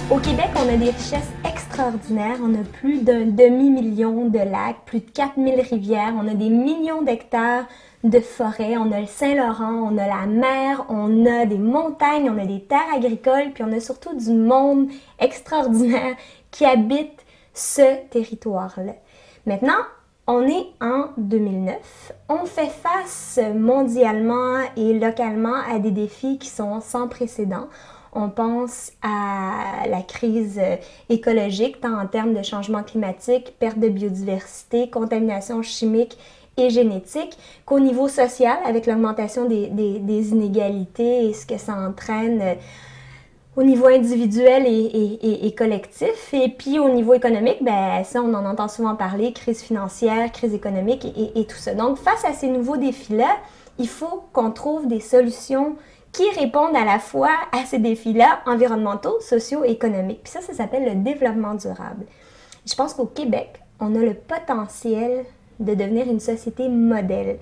Au Québec, on a des richesses extraordinaires. On a plus d'un demi-million de lacs, plus de 4000 rivières. On a des millions d'hectares de forêts. On a le Saint-Laurent, on a la mer, on a des montagnes, on a des terres agricoles, puis on a surtout du monde extraordinaire qui habite ce territoire-là. Maintenant, on est en 2009. On fait face mondialement et localement à des défis qui sont sans précédent. On pense à la crise écologique, tant en termes de changement climatique, perte de biodiversité, contamination chimique et génétique, qu'au niveau social, avec l'augmentation des inégalités et ce que ça entraîne au niveau individuel et collectif. Et puis au niveau économique, ben ça, on en entend souvent parler, crise financière, crise économique et tout ça. Donc, face à ces nouveaux défis-là, il faut qu'on trouve des solutions qui répondent à la fois à ces défis-là environnementaux, sociaux et économiques. Puis ça s'appelle le développement durable. Je pense qu'au Québec, on a le potentiel de devenir une société modèle.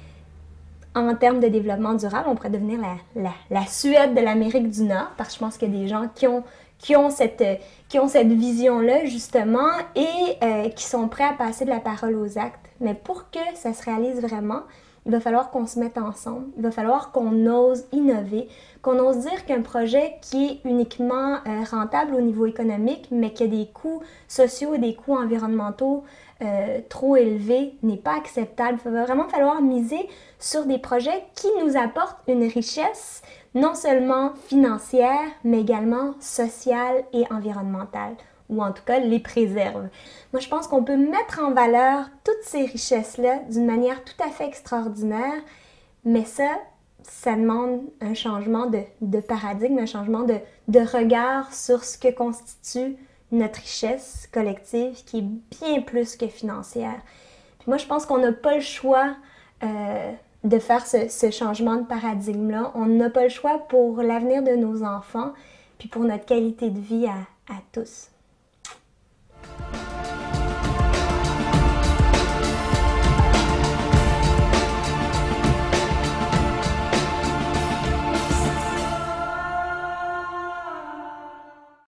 En termes de développement durable, on pourrait devenir la Suède de l'Amérique du Nord, parce que je pense qu'il y a des gens qui ont cette vision-là, justement, et qui sont prêts à passer de la parole aux actes. Mais pour que ça se réalise vraiment, il va falloir qu'on se mette ensemble, il va falloir qu'on ose innover, qu'on ose dire qu'un projet qui est uniquement rentable au niveau économique, mais qui a des coûts sociaux et des coûts environnementaux trop élevés n'est pas acceptable. Il va vraiment falloir miser sur des projets qui nous apportent une richesse non seulement financière, mais également sociale et environnementale, ou en tout cas les préserve. Moi, je pense qu'on peut mettre en valeur toutes ces richesses-là d'une manière tout à fait extraordinaire, mais ça demande un changement de paradigme, un changement de regard sur ce que constitue notre richesse collective, qui est bien plus que financière. Puis moi, je pense qu'on n'a pas le choix de faire ce changement de paradigme-là. On n'a pas le choix pour l'avenir de nos enfants, puis pour notre qualité de vie à tous.